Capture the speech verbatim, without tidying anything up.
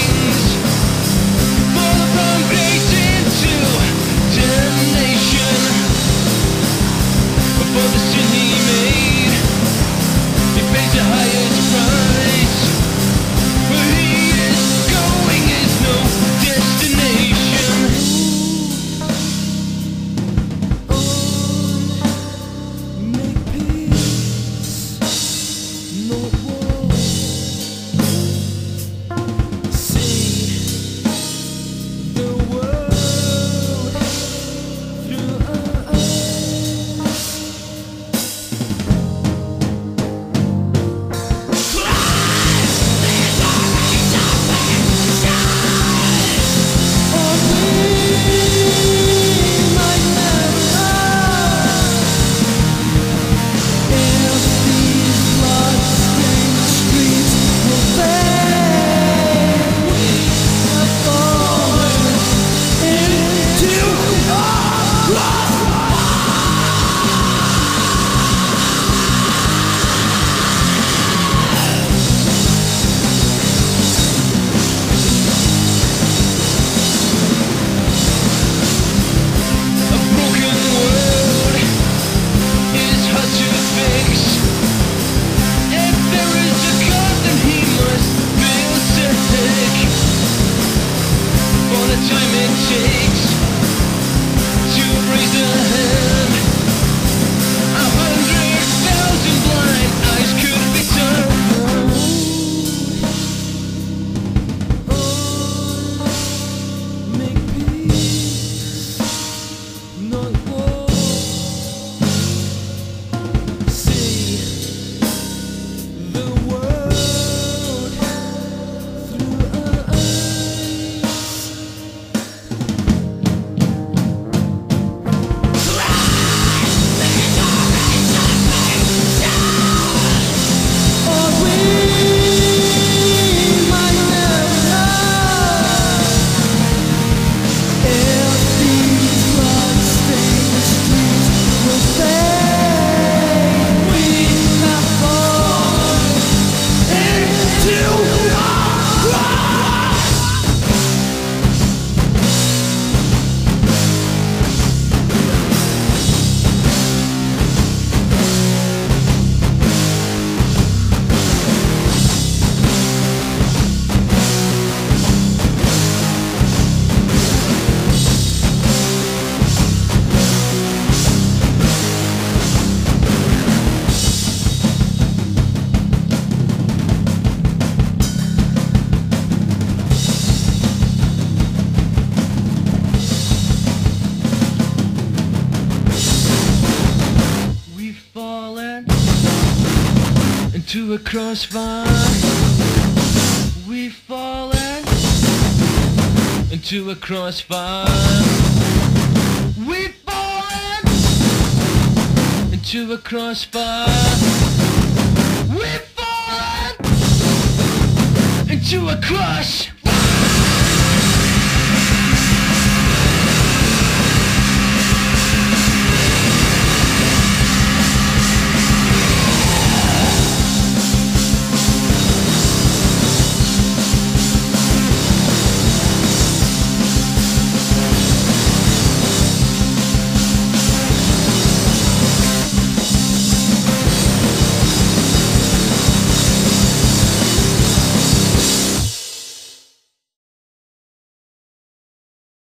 wings. Fall upon grace into damnation. For the sin he made, he pays the highest price. Where he is going is no destination. Make peace, no war. See the world through our eyes. Into a crossfire, we've fallen. Into a crossfire, we've fallen. Into a crossfire, we've fallen. Into a cross.